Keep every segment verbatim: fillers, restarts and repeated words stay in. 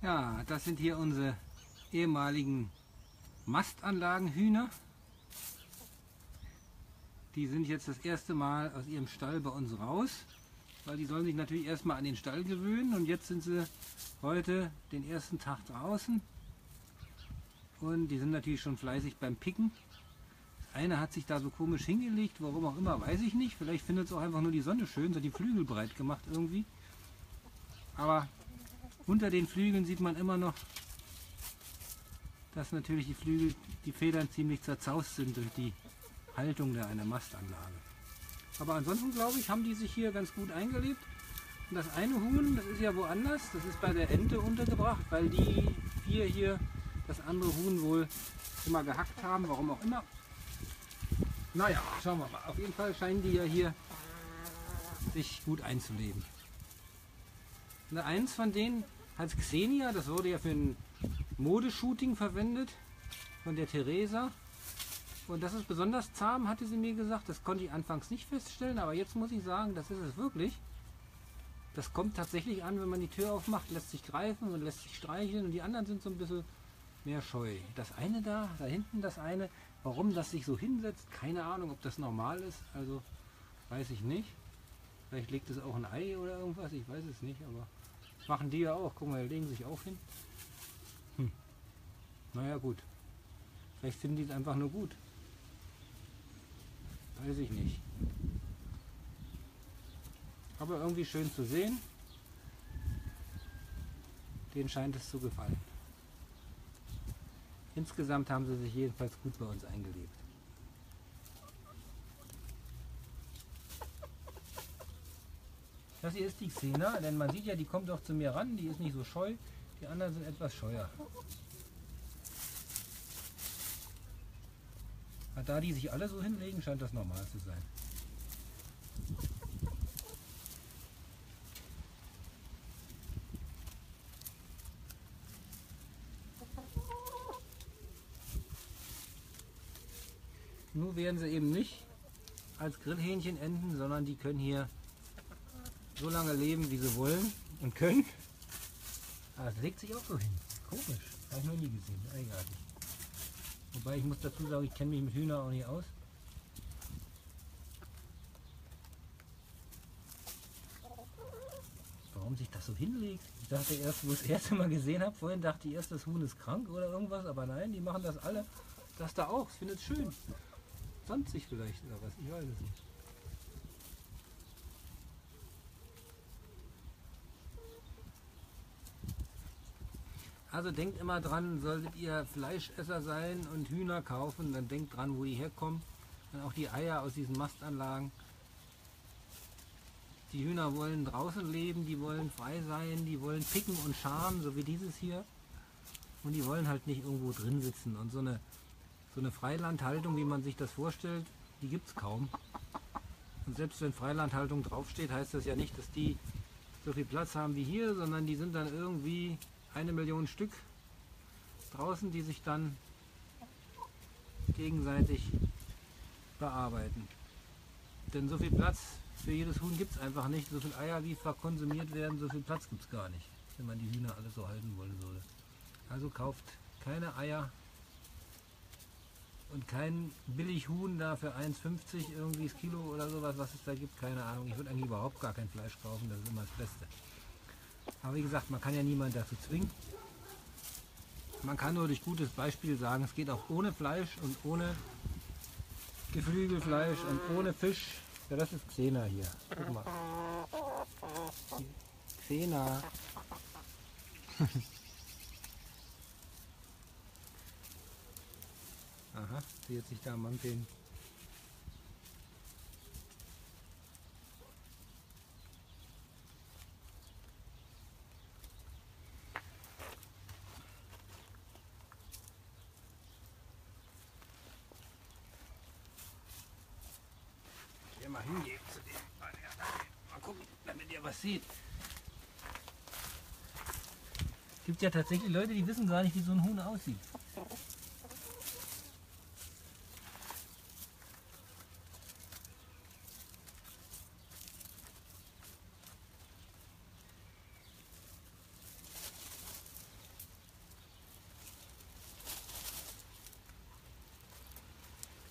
Ja, das sind hier unsere ehemaligen Mastanlagenhühner. Die sind jetzt das erste Mal aus ihrem Stall bei uns raus, weil die sollen sich natürlich erstmal an den Stall gewöhnen, und jetzt sind sie heute den ersten Tag draußen und die sind natürlich schon fleißig beim Picken. Das eine hat sich da so komisch hingelegt, warum auch immer, weiß ich nicht. Vielleicht findet es auch einfach nur die Sonne schön, so die Flügel breit gemacht irgendwie. Aber unter den Flügeln sieht man immer noch, dass natürlich die Flügel, die Federn ziemlich zerzaust sind durch die Haltung der einer Mastanlage. Aber ansonsten, glaube ich, haben die sich hier ganz gut eingelebt. Und das eine Huhn, das ist ja woanders, das ist bei der Ente untergebracht, weil die vier hier das andere Huhn wohl immer gehackt haben, warum auch immer. Naja, schauen wir mal. Auf jeden Fall scheinen die ja hier sich gut einzuleben. Und eins von denen heißt Xenia, das wurde ja für ein Modeshooting verwendet von der Theresa. Und das ist besonders zahm, hatte sie mir gesagt. Das konnte ich anfangs nicht feststellen, aber jetzt muss ich sagen, das ist es wirklich. Das kommt tatsächlich an, wenn man die Tür aufmacht, lässt sich greifen und lässt sich streicheln, und die anderen sind so ein bisschen mehr scheu. Das eine da, da hinten das eine, warum das sich so hinsetzt, keine Ahnung, ob das normal ist, also weiß ich nicht. Vielleicht legt es auch ein Ei oder irgendwas, ich weiß es nicht, aber das machen die ja auch. Guck mal, die legen sich auch hin. Hm. Naja gut, vielleicht finden die es einfach nur gut. Weiß ich nicht. Aber irgendwie schön zu sehen. Denen scheint es zu gefallen. Insgesamt haben sie sich jedenfalls gut bei uns eingelebt. Das hier ist die Xena, denn man sieht ja, die kommt auch zu mir ran, die ist nicht so scheu. Die anderen sind etwas scheuer. Da die sich alle so hinlegen, scheint das normal zu sein. Nur werden sie eben nicht als Grillhähnchen enden, sondern die können hier so lange leben, wie sie wollen und können. Aber es legt sich auch so hin. Komisch. Habe ich noch nie gesehen. Eigenartig. Wobei ich muss dazu sagen, ich kenne mich mit Hühnern auch nicht aus. Warum sich das so hinlegt? Ich dachte erst, wo ich das erste Mal gesehen habe, vorhin dachte ich erst, das Huhn ist krank oder irgendwas, aber nein, die machen das alle. Das da auch, ich finde es schön. Sonst vielleicht oder was, ich weiß es nicht. Also denkt immer dran, solltet ihr Fleischesser sein und Hühner kaufen, dann denkt dran, wo die herkommen. Und auch die Eier aus diesen Mastanlagen. Die Hühner wollen draußen leben, die wollen frei sein, die wollen picken und scharen, so wie dieses hier. Und die wollen halt nicht irgendwo drin sitzen. Und so eine, so eine Freilandhaltung, wie man sich das vorstellt, die gibt es kaum. Und selbst wenn Freilandhaltung draufsteht, heißt das ja nicht, dass die so viel Platz haben wie hier, sondern die sind dann irgendwie eine Million Stück draußen, die sich dann gegenseitig bearbeiten. Denn so viel Platz für jedes Huhn gibt es einfach nicht. So viel Eier, wie verkonsumiert werden, so viel Platz gibt es gar nicht, wenn man die Hühner alle so halten wollen würde. Also kauft keine Eier und kein Billighuhn da für eins fünfzig irgendwie das Kilo oder sowas, was es da gibt, keine Ahnung. Ich würde eigentlich überhaupt gar kein Fleisch kaufen, das ist immer das Beste. Aber wie gesagt, man kann ja niemanden dazu zwingen. Man kann nur durch gutes Beispiel sagen, es geht auch ohne Fleisch und ohne Geflügelfleisch und ohne Fisch. Ja, das ist Xena hier. Guck mal. Xena. Aha, sie hat sich da am Manteln. Mal hingehen zu dem. Mal gucken, damit ihr was seht. Es gibt ja tatsächlich Leute, die wissen gar nicht, wie so ein Huhn aussieht.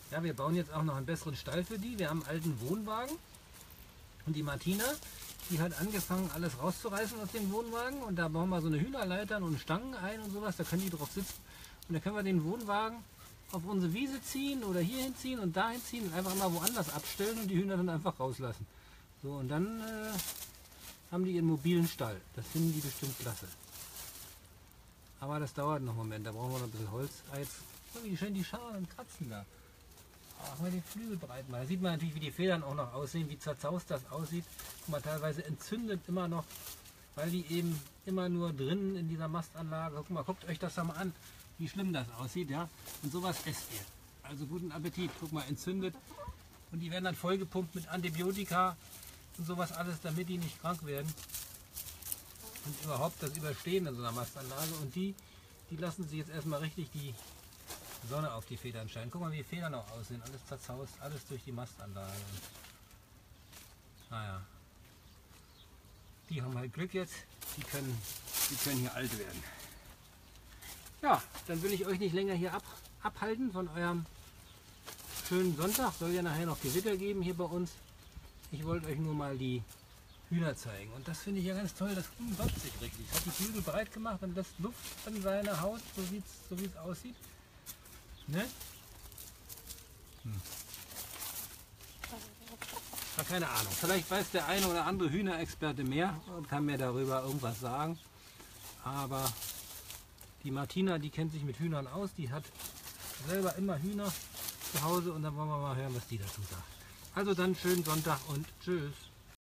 Ja, wir bauen jetzt auch noch einen besseren Stall für die. Wir haben einen alten Wohnwagen und die Martina, die hat angefangen, alles rauszureißen aus den Wohnwagen und da bauen wir so eine Hühnerleitern und Stangen ein und sowas, da können die drauf sitzen und dann können wir den Wohnwagen auf unsere Wiese ziehen oder hier hinziehen und dahin ziehen und einfach mal woanders abstellen und die Hühner dann einfach rauslassen. So, und dann äh, haben die ihren mobilen Stall. Das finden die bestimmt klasse. Aber das dauert noch einen Moment, da brauchen wir noch ein bisschen Holz. Ah, jetzt, oh, wie schön die Scharen und Kratzen da. Ach, mal den Flügel breit machen. Da sieht man natürlich, wie die Federn auch noch aussehen, wie zerzaust das aussieht. Guck mal, teilweise entzündet immer noch, weil die eben immer nur drinnen in dieser Mastanlage. Guck mal, guckt euch das da mal an, wie schlimm das aussieht, ja. Und sowas esst ihr. Also guten Appetit. Guck mal, entzündet. Und die werden dann vollgepumpt mit Antibiotika und sowas alles, damit die nicht krank werden. Und überhaupt das Überstehen in so einer Mastanlage. Und die, die lassen sich jetzt erstmal richtig die Sonne auf die Federn scheinen. Guck mal, wie die Federn auch aussehen. Alles zerzaust, alles durch die Mastanlage. Naja. Die haben halt Glück jetzt. Die können, die können hier alt werden. Ja, dann will ich euch nicht länger hier ab, abhalten von eurem schönen Sonntag. Soll ja nachher noch Gewitter geben hier bei uns. Ich wollte euch nur mal die Hühner zeigen. Und das finde ich ja ganz toll. Das Huhn bockt sich richtig. Hat die Flügel breit gemacht und lässt Luft an seiner Haut, so, sieht's, so wie es aussieht. Ne? Hm. Ja, keine Ahnung. Vielleicht weiß der eine oder andere Hühnerexperte mehr und kann mir darüber irgendwas sagen. Aber die Martina, die kennt sich mit Hühnern aus. Die hat selber immer Hühner zu Hause und dann wollen wir mal hören, was die dazu sagt. Also dann schönen Sonntag und tschüss.